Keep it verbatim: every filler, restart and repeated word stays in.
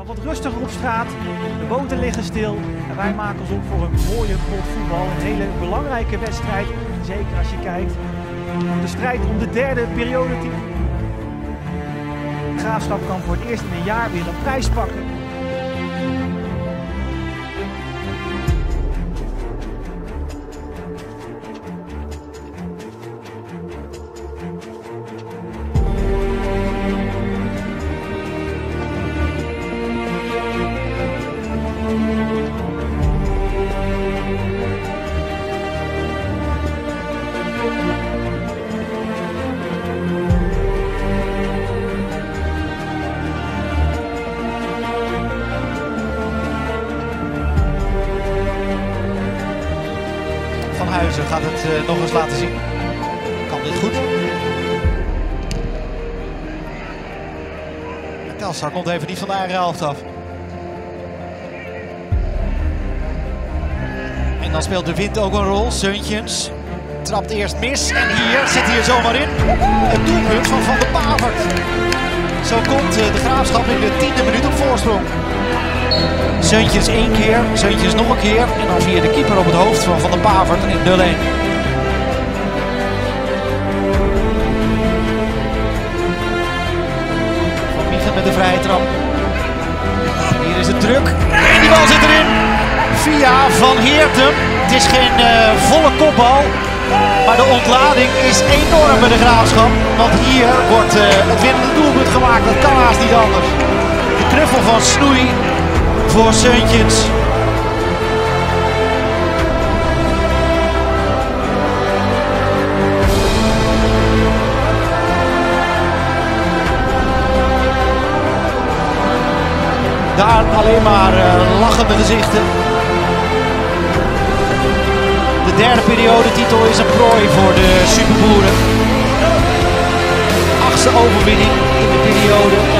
gaat wat rustiger op straat. De boten liggen stil. En wij maken ons op voor een mooie pot voetbal. Een hele belangrijke wedstrijd. Zeker als je kijkt. De strijd om de derde periodetitel. Graafschap kan voor het eerst in een jaar weer een prijs pakken. Van Huizen gaat het uh, nog eens laten zien. Kan dit goed. Telstar komt even niet van de eigen helft af. En dan speelt de wind ook een rol. Seuntjens trapt eerst mis en hier zit hij er zomaar in. Het doelpunt van Van de Pavert. Zo komt uh, de Graafschap in de tiende minuut op voorsprong. Seuntjens één keer, Seuntjens nog een keer en dan via de keeper op het hoofd van Van de Pavert in nul een. Van Miegen met de vrije trap. Hier is het druk en die bal zit erin. Via Van Heertem. Het is geen uh, volle kopbal, maar de ontlading is enorm bij de Graafschap. Want hier wordt uh, het winnende doelpunt gemaakt, dat kan haast niet anders. De knuffel van Snoei voor Seuntjens. Daar alleen maar uh, lachende gezichten. De derde periodetitel is een prooi voor de Superboeren. Achtste overwinning in de periode.